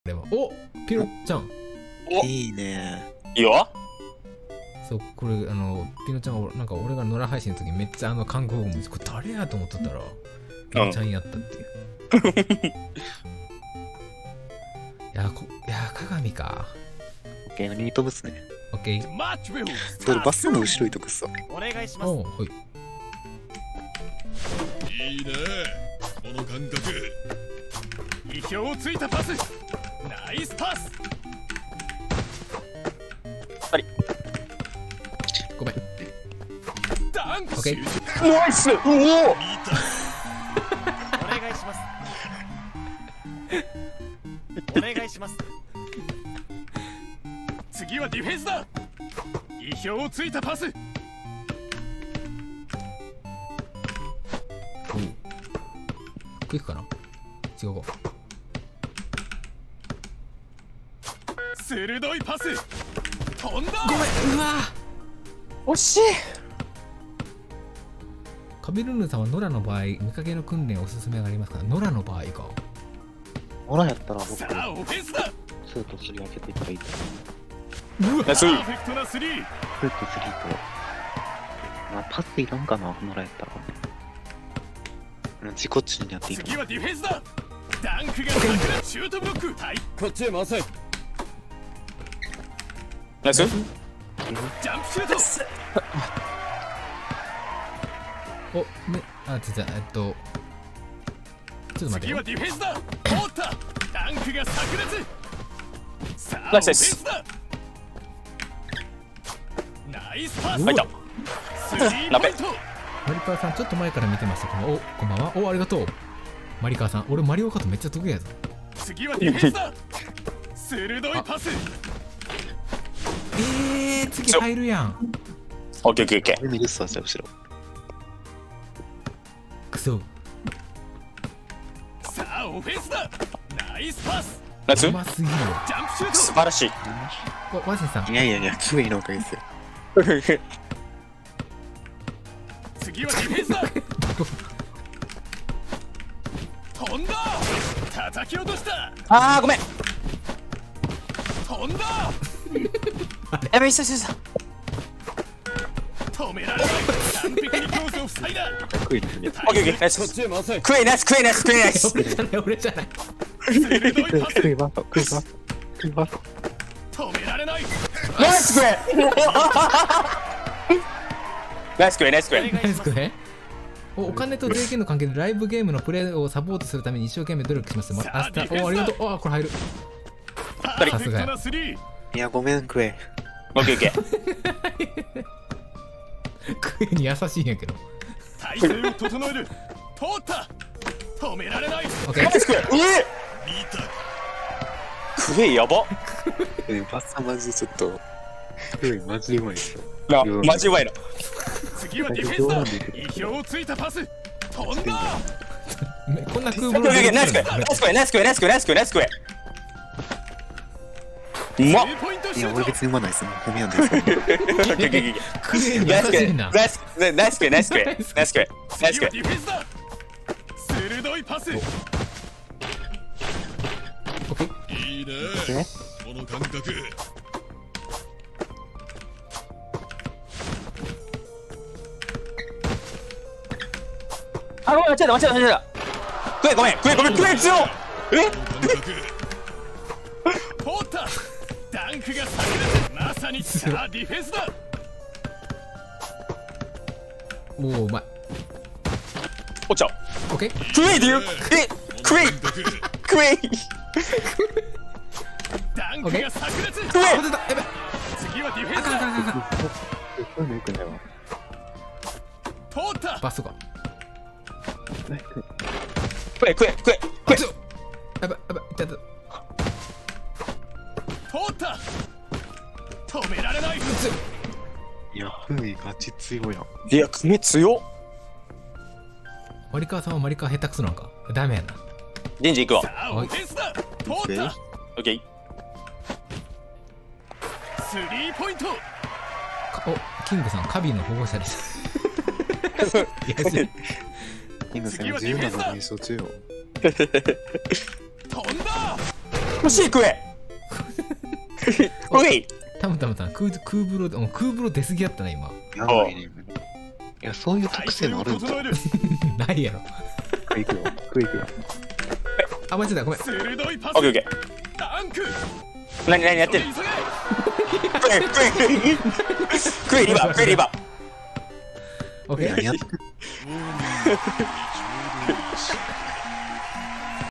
でもおピロちゃんいいね。 いいよ。 そうこれピノちゃんはなんか俺が野良配信の時めっちゃ韓国語もこれ誰やと思っとったらピノちゃんやったっていう、いや鏡か。 オッケー、ニートブスね。 オッケー。 それバスの後ろにとくさ。 お願いします。 おうはい。 いいねこの感覚。 意表をついたパス。ナイスパス。 ごめん。 ダンク。 オッケー。 ナイス。うお。 お願いします。お願いします。次はディフェンスだ。意表をついたパス。 クイックかな。違うか。 鋭いパス。飛んだ。 ごめん。うわ惜しい。 カビルヌさんは野良の場合見かけの訓練おすすめがありますか。野良の場合か。 オラやったら僕、 さあオフェンスだ。 2と3開けていったらいいとうわナイス。 パーフェクトなスリー。 2と3と。まあ、パスいらんかな、オラやったら。自己中にやっていいか次はディフェンスだ。ダンクが炸裂。シュートブロック。はい。 こっちへ回せ。 ナイス。 ジャンプシュート。 おねあちょっとちょっと待ってよ次は。ディフェンスだ。通った。ダンクが炸裂。さあオフェンナイスですスだ。ナイスパス。 うわ入った。 スリーポイント。 マリカーさんちょっと前から見てました。こんばんは。おありがとうマリカーさん。俺マリオカートめっちゃ得意やぞ。 次はディフェンスだ。鋭いパス。 次入るやん。 オッケーオッケーオッケー。 見るっすわ、じゃあ後ろ。 クソさあオフェンスだ。ナイスパス。 ナイス。 うますぎるよ。 ジャンプシュート。 素晴らしい。 ワジンさんいやいやいや、キウイのおかげですよ。 次はディフェンスだ。飛んだ。叩き落とした。 あーごめん。 飛んだ。 やべ、したした。 止められない。完璧にコースを塞いだ。 クイズね。 オッケーオッケー。ナイこっス。 ちへ回せ。 クエイナイスクエイナイスクエイナイス。 俺じゃない。 鋭いパス。 クイバート、クイバート、クイバート。 止められない。 ナイスクエイ。ナイスクエイナイスクエイ。 ナイスクね。お金と税金の関係でライブゲームのプレイをサポートするために一生懸命努力します。明日おありがとう。あこれ入る。 パーフェクトなスリー。 いや、ごめん、クエイ。 オッケーオッケー。 クエに優しいんやけど。 体勢を整える。通った。止められない。 オッケー。 ナイスクエイ。クエイやば。 バッサマジでちょっと、クエイマジでうまいですよ。 なマジうまいな。 次はディフェンスだ。意表をついたパス。飛んだ。 こんな空オッケーオッケー。ナイスクエイナイスクエイナイスクエイナイスクエイナイスクエイナイスクエイ。うまっ。 スリーポイントいや、 シュート。 俺別にうまないです。もう褒めやんですけど。 クエに優ナイスクエイしいな。 ナイスクエイナイスクエイナイスクエイナイスクエイナイスクエイ。 次はディフェンスだ。鋭いパス。 オッケー。 いいねねこの感覚。 あごめん間違えた間違えた間違えた。クエイごめんクエイごめんクエイ強っ。えこの感覚。 通った。ダンクが炸裂。まさにさあディフェンスだ。 おおうまい。 落ちちゃう。 オッケー。 クエイで言う。えクエイクエイダンクが炸裂。 クエイ。 あ出たやべ。 次はディフェンスあかんあかんあだ。 かんあかん。 そういうのよくないわ。 通った。 バスが。 クエイクエイクエイクエイ。 強っ。やばいやばい痛い痛い。 通った。止められない。 強っ。 いや、クエイガチ強いやん。 いやクエイ強っ。 マリカーさんはマリカー下手くそなんか。ダメやな。 人事行くわ。 さあオフェンスだ。通った。 オッケー。 スリーポイント。 おキングさんカビの保護者です。 今、その17の優勝中よ。 飛んだ。 C 食え食えたむたむさん、空風呂出過ぎやったね、今。 やばいね。いや、そういう特性もあるんだ。 ないやろ。 食いくよ、食いくよ。 あ、間違えた、ごめん。 鋭いパス。 オッケーオッケダンク。 ー。何やってんの？ 急げ。 食えリバ食えリバ。 オッケー。 何やってん